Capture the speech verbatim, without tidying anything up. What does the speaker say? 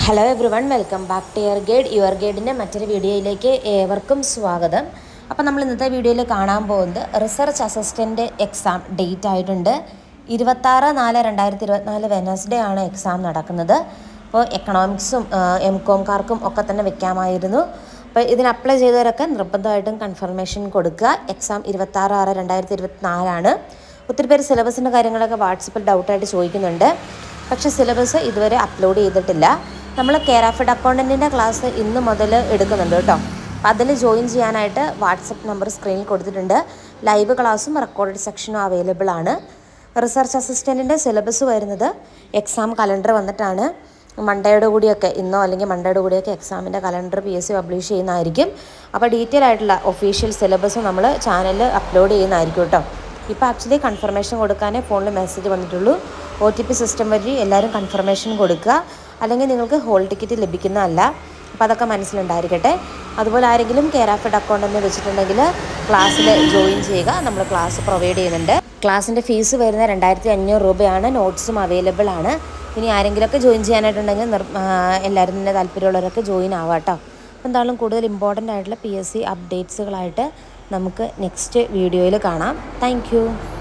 Hello everyone, welcome back to your guide your ഗൈഡിൻ്റെ മറ്റൊരു വീഡിയോയിലേക്ക് ഏവർക്കും സ്വാഗതം. അപ്പോൾ നമ്മൾ ഇന്നത്തെ വീഡിയോയിൽ കാണാൻ പോകുന്നത് റിസർച്ച് അസിസ്റ്റൻ്റ് എക്സാം ഡേറ്റ് ആയിട്ടുണ്ട്. ഇരുപത്താറ് നാല് രണ്ടായിരത്തി ഇരുപത്തിനാല് വെനസ്ഡേ ആണ് എക്സാം നടക്കുന്നത്. അപ്പോൾ എക്കണോമിക്സും എം കോംകാർക്കും ഒക്കെ തന്നെ വെക്കാമായിരുന്നു. അപ്പോൾ ഇതിന് അപ്ലൈ ചെയ്തവരൊക്കെ നിർബന്ധമായിട്ടും കൺഫർമേഷൻ കൊടുക്കുക. എക്സാം ഇരുപത്താറ് ആറ് രണ്ടായിരത്തി ഇരുപത്തിനാലാണ്. ഒത്തിരി പേര് സിലബസിൻ്റെ കാര്യങ്ങളൊക്കെ വാട്സപ്പിൽ ഡൗട്ടായിട്ട് ചോദിക്കുന്നുണ്ട്. പക്ഷേ സിലബസ് ഇതുവരെ അപ്ലോഡ് ചെയ്തിട്ടില്ല. നമ്മൾ കെയർഫെഡ് അക്കൗണ്ടൻറ്റിൻ്റെ ക്ലാസ് ഇന്ന് മുതൽ എടുക്കുന്നുണ്ട് കേട്ടോ. അപ്പോൾ അതിൽ ജോയിൻ ചെയ്യാനായിട്ട് വാട്സപ്പ് നമ്പർ സ്ക്രീനിൽ കൊടുത്തിട്ടുണ്ട്. ലൈവ് ക്ലാസ്സും റെക്കോർഡഡ് സെക്ഷനും അവൈലബിൾ ആണ്. റിസർച്ച് അസിസ്റ്റൻറ്റിൻ്റെ സിലബസ് വരുന്നത് എക്സാം കലണ്ടർ വന്നിട്ടാണ്. മൺഡേയുടെ കൂടിയൊക്കെ ഇന്നോ അല്ലെങ്കിൽ മൺഡേയുടെ കൂടിയൊക്കെ എക്സാമിൻ്റെ calendar P S C publish ചെയ്യുന്നതായിരിക്കും. അപ്പോൾ ഡീറ്റെയിൽ ആയിട്ടുള്ള ഒഫീഷ്യൽ സിലബസ് നമ്മൾ ചാനലിൽ അപ്ലോഡ് ചെയ്യുന്നതായിരിക്കും കേട്ടോ. ഇപ്പോൾ ആക്ച്വലി കൺഫർമേഷൻ കൊടുക്കാനേ ഫോണിൽ മെസ്സേജ് വന്നിട്ടുള്ളൂ. ഒ ടി പി സിസ്റ്റം വഴി എല്ലാവരും കൺഫർമേഷൻ കൊടുക്കുക, അല്ലെങ്കിൽ നിങ്ങൾക്ക് ഹോൾ ടിക്കറ്റ് ലഭിക്കുന്നതല്ല. അപ്പോൾ അതൊക്കെ മനസ്സിലുണ്ടായിരിക്കട്ടെ. അതുപോലെ ആരെങ്കിലും കെയർഫെഡ് അക്കൗണ്ടൻറ്റ് വെച്ചിട്ടുണ്ടെങ്കിൽ ക്ലാസ്സിൽ ജോയിൻ ചെയ്യുക. നമ്മൾ ക്ലാസ് പ്രൊവൈഡ് ചെയ്യുന്നുണ്ട്. ക്ലാസ്സിൻ്റെ ഫീസ് വരുന്ന രണ്ടായിരത്തി അഞ്ഞൂറ് രൂപയാണ്. നോട്ട്സും അവൈലബിൾ ആണ്. ഇനി ആരെങ്കിലുമൊക്കെ ജോയിൻ ചെയ്യാനായിട്ടുണ്ടെങ്കിൽ നിർ എല്ലാവരും തന്നെ താല്പര്യമുള്ളവരൊക്കെ ജോയിൻ ആവാം കേട്ടോ. അപ്പോൾ എന്തായാലും കൂടുതൽ ഇമ്പോർട്ടൻ്റ് ആയിട്ടുള്ള പി എസ് സി അപ്ഡേറ്റ്സുകളായിട്ട് നമുക്ക് നെക്സ്റ്റ് വീഡിയോയിൽ കാണാം. താങ്ക്